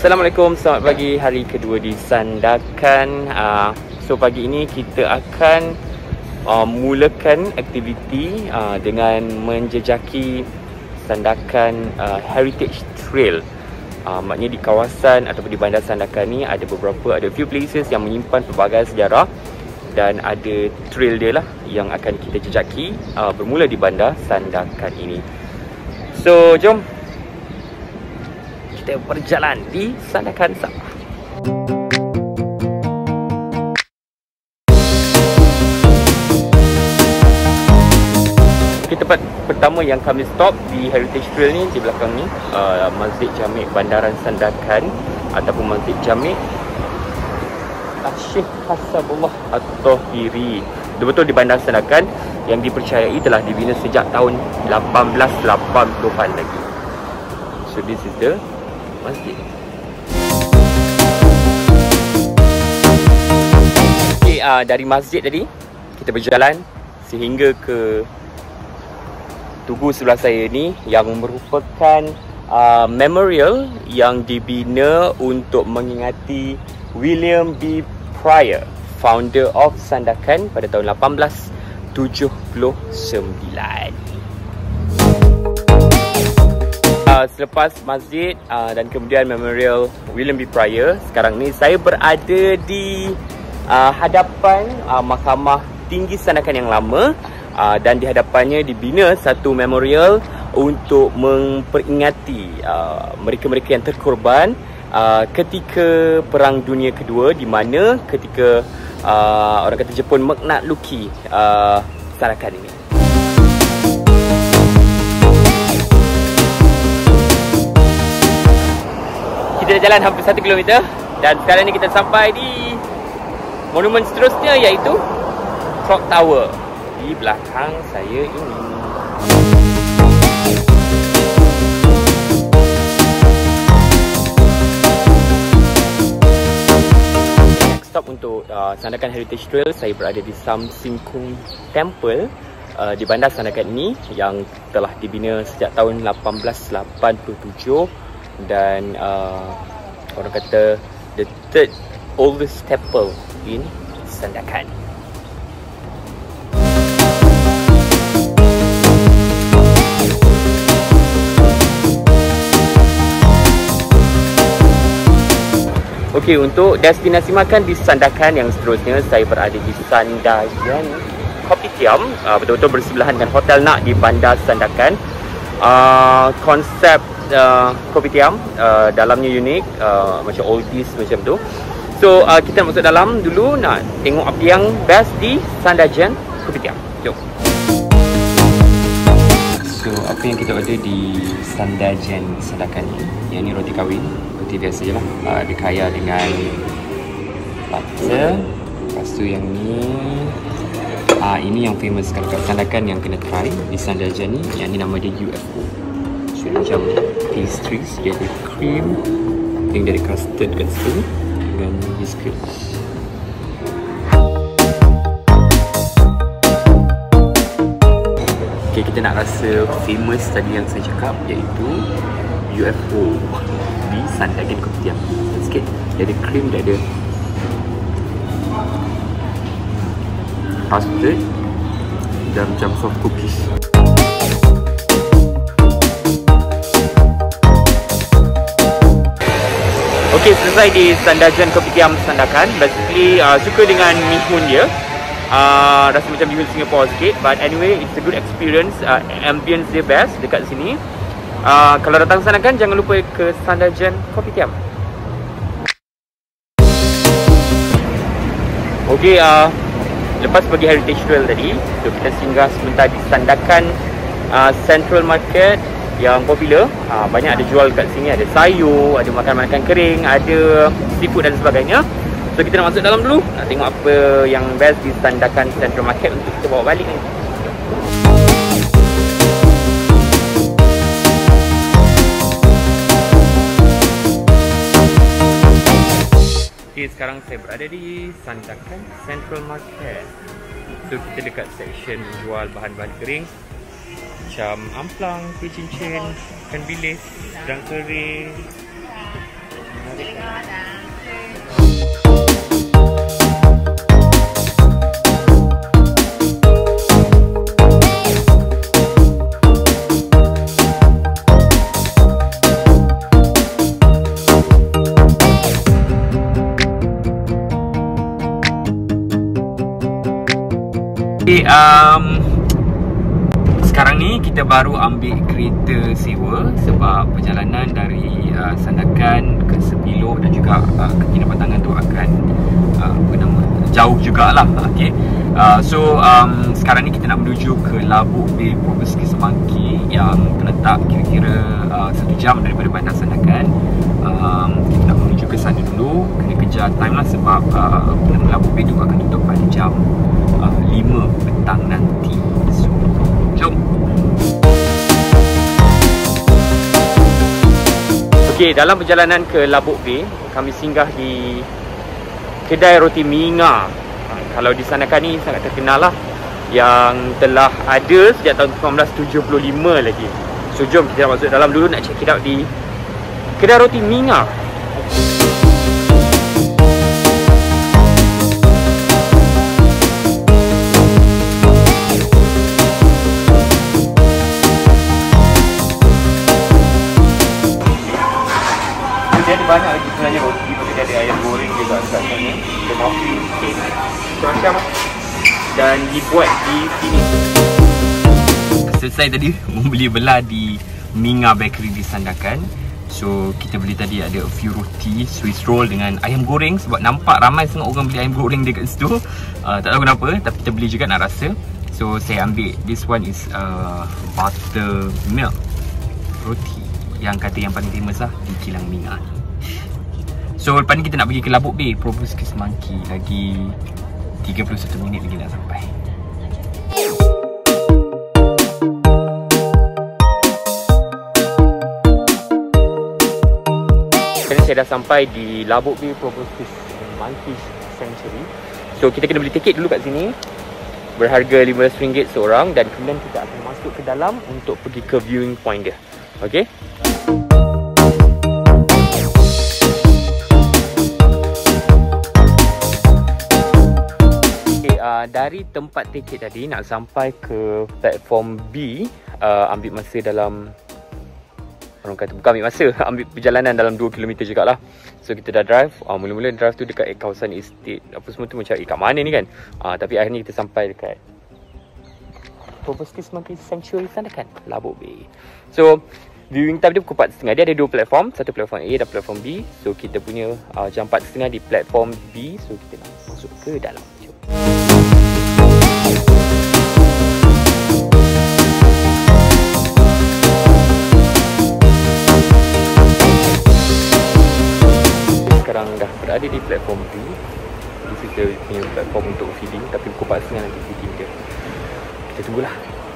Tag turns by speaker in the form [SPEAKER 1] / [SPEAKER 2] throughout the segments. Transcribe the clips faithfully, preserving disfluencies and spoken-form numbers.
[SPEAKER 1] Assalamualaikum, selamat pagi, hari kedua di Sandakan. uh, So pagi ini kita akan uh, mulakan aktiviti uh, dengan menjejaki Sandakan uh, Heritage Trail. uh, Maknanya di kawasan ataupun di bandar Sandakan ni ada beberapa, ada few places yang menyimpan pelbagai sejarah. Dan ada trail dia lah yang akan kita jejaki uh, bermula di bandar Sandakan ini. So jom kita berjalan di Sandakan Sabah. Okay, tempat pertama yang kami stop di Heritage Trail ni, di belakang ni, uh, Masjid Jami' Bandaran Sandakan ataupun Masjid Jami' Syekh Hasabullah At-Tahiri, betul-betul di bandar Sandakan, yang dipercayai telah dibina sejak tahun lapan belas lapan puluhan lagi. So this is the masjid. Okay, uh, dari masjid tadi kita berjalan sehingga ke tugu sebelah saya ni, yang merupakan uh, memorial yang dibina untuk mengingati William B. Pryor, founder of Sandakan pada tahun lapan belas tujuh puluh sembilan. Uh, selepas masjid uh, dan kemudian memorial William B. Pryor, sekarang ni saya berada di uh, hadapan uh, Mahkamah Tinggi Sandakan yang lama, uh, dan di hadapannya dibina satu memorial untuk memperingati uh, mereka-mereka yang terkorban Uh, ketika Perang Dunia Kedua, di mana ketika uh, orang kata Jepun menakluki uh, Sandakan ini. Kita dah jalan hampir satu kilometer dan sekarang ni kita sampai di monumen seterusnya, iaitu Clock Tower di belakang saya ini. Untuk uh, Sandakan Heritage Trail, saya berada di Sam Singkung Temple uh, di bandar Sandakan ini, yang telah dibina sejak tahun lapan belas lapan puluh tujuh, dan uh, orang kata the third oldest temple in Sandakan. Okey, untuk destinasi makan di Sandakan yang seterusnya, saya berada di Gen Kopitiam, uh, betul-betul bersebelahan dengan Hotel Nak di bandar Sandakan. Uh, konsep uh, Kopitiam, uh, dalamnya unik, uh, macam oldies macam tu. So uh, kita nak masuk dalam dulu, nak tengok apa yang best di Gen Kopitiam. Jom. So apa yang kita order di Gen Sandakan ni, yang ni roti kahwin, roti biasa je lah, uh, dia kaya dengan butter. Lepas tu yang ni, uh, ini yang famous kalau kat Sandakan yang kena try di Gen ni, yang ni nama dia U F O. So dia macam pastries, dia ada cream, I think dia ada custard kat situ dengan biskut. Okay, kita nak rasa famous tadi yang saya cakap, iaitu U F O di Sandakan Kopitiam. Sikit, dia ada cream, dia ada custard dan macam soft cookies. Okay, selesai di Gen Kopitiam Sandakan. Basically uh, suka dengan mihun dia. Uh, rasa macam mihun Singapore sikit, but anyway it's a good experience. uh, Ambience dia best dekat sini. Uh, kalau datang Sandakan, jangan lupa ke Gen Kopitiam. Okay, uh, lepas pergi Heritage Trail tadi, so kita singgah sebentar di Sandakan uh, Central Market yang popular. uh, Banyak ada jual kat sini, ada sayur, ada makan-makan kering, ada seafood dan sebagainya. So kita nak masuk dalam dulu, nak tengok apa yang best di Sandakan Central Market untuk kita bawa balik ni. Okay, sekarang saya berada di Sandakan Central Market. So kita dekat section jual bahan-bahan kering macam amplang, kuih cincin, ikan bilis, udang kering, Okay, um, sekarang ni kita baru ambil kereta sewa sebab perjalanan dari uh, Sandakan ke Sepilok dan juga uh, ke Kinabatangan tu akan uh, apa nama, jauh jugalah. Okay. Uh, so um, sekarang ni kita nak menuju ke Labuk Bay Proboscis yang terletak kira-kira uh, satu jam daripada bandar Sandakan. Um, kita nak menuju ke sana dulu, kena kejar time lah sebab uh, Labuk Bay tu akan tutup pada jam uh, lima petang nanti. So, jom. Okey, dalam perjalanan ke Labuk Bay, kami singgah di kedai roti Minga. Kalau di Sandakan ni sangat terkenal lah, yang telah ada sejak tahun seribu sembilan ratus tujuh puluh lima lagi. So jom kita masuk dalam dulu nak check it out di kedai roti Minga. Dia ada banyak lagi sebenarnya roti, dia ada ayam goreng juga dekat sana, ada muffin, cake, macam-macam dan dibuat di sini. Selesai tadi membeli belah di Minga Bakery di Sandakan. So kita beli tadi ada a few roti, Swiss roll dengan ayam goreng sebab nampak ramai sangat orang beli ayam goreng dekat situ. Uh, tak tahu kenapa tapi kita beli juga nak rasa. So saya ambil this one is uh, butter milk roti yang kata yang paling famous lah di kilang Minga. So lepas ni kita nak pergi ke Labuk Bay Proboscis lagi tiga puluh satu minit lagi nak sampai. Sekarang saya dah sampai di Labuk Bay Proboscis Sanctuary. So kita kena beli tiket dulu kat sini, berharga lima belas ringgit seorang, dan kemudian kita akan masuk ke dalam untuk pergi ke viewing point dia. Okay? Uh, dari tempat tiket tadi nak sampai ke platform B, uh, ambil masa dalam, orang kata bukan ambil masa, ambil perjalanan dalam dua kilometer jugalah. So kita dah drive, uh, mula-mula drive tu dekat kawasan estate apa semua tu, macam eh kat mana ni kan, uh, tapi akhirnya kita sampai dekat Proboscis Sanctuary Sandakan, Labuk Bay. So viewing time dia pukul empat tiga puluh. Dia ada dua platform, satu platform A dan platform B. So kita punya uh, jam empat tiga puluh di platform B. So kita nak masuk ke dalam. Jom. Sekarang dah berada di platform B. Ini kita punya platform untuk feeding, tapi pukul empat tiga puluh nanti feeding dia. Kita tunggulah.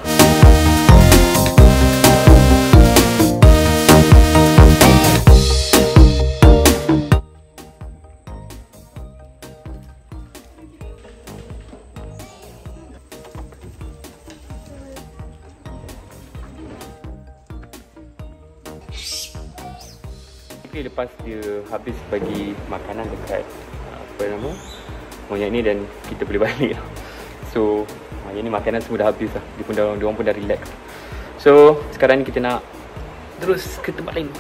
[SPEAKER 1] Okay, lepas dia habis bagi makanan dekat apa nama monyet ni, dan kita boleh balik lah. So yang ni makanan semua dah habis lah. Dia pun dah, dia orang pun dah relax. So sekarang ni kita nak terus ke tempat lain.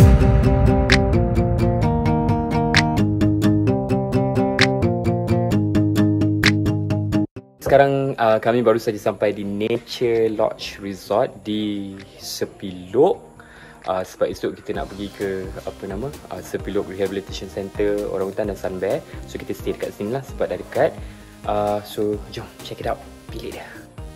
[SPEAKER 1] Sekarang uh, kami baru saja sampai di Nature Lodge Resort di Sepilok. Uh, sebab esok kita nak pergi ke apa nama uh, Sepilok Rehabilitation Centre, orangutan dan sun bear. So kita stay dekat sini lah sebab dah dekat. uh, So jom check it out bilik dia.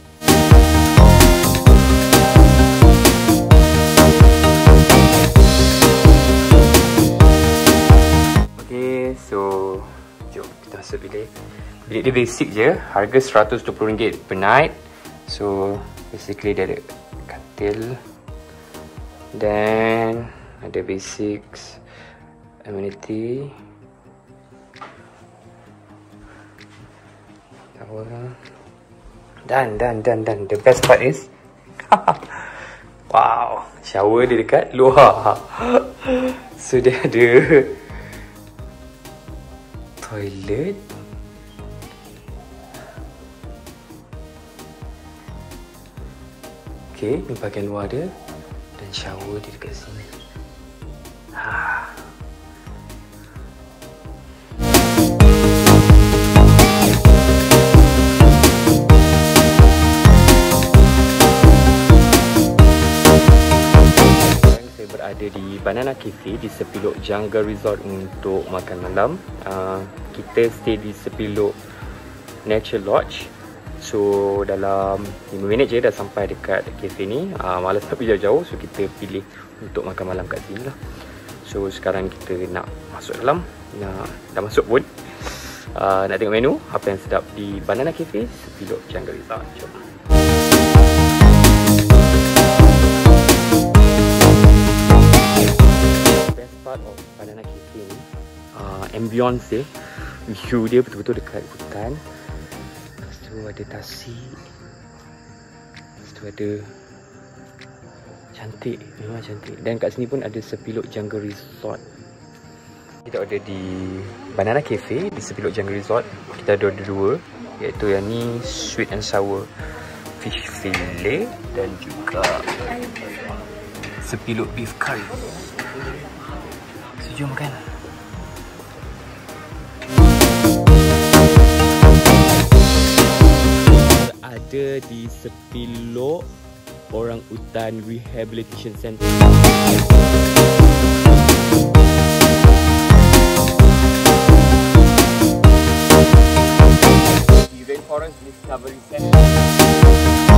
[SPEAKER 1] Okay, so jom kita masuk bilik. Bilik dia basic je, harga seratus dua puluh ringgit per night. So basically dia ada katil, dan ada basics, amenity, towel, dan dan dan dan the best part is wow, shower dia dekat luar. So dia ada toilet. Okay, ni bahagian luar dia. Dan shower dia dekat sini. Ha. Saya berada di Banana Cafe di Sepilok Jungle Resort untuk makan malam. Uh, kita stay di Sepilok Nature Lodge. So dalam lima minit je dah sampai dekat kafe ni. uh, Malas tak pergi jauh-jauh, so kita pilih untuk makan malam kat sini lah. So sekarang kita nak masuk dalam. Nak, dah masuk pun. uh, Nak tengok menu apa yang sedap di Banana Cafe Sepilok Jungle Resort. Jom. Best part of Banana Cafe ni, uh, ambience dia, view dia betul-betul dekat hutan. Ada tasik, lepas tu ada cantik, memang cantik. Dan kat sini pun ada Sepilok Jungle Resort. Kita ada di Banana Cafe di Sepilok Jungle Resort. Kita ada dua, iaitu yang ni sweet and sour fish fillet dan juga Sepilok beef curry. So jom makan. Ada di Sepilok Orangutan Rehabilitation Centre. Di Rainforest Discovery Centre.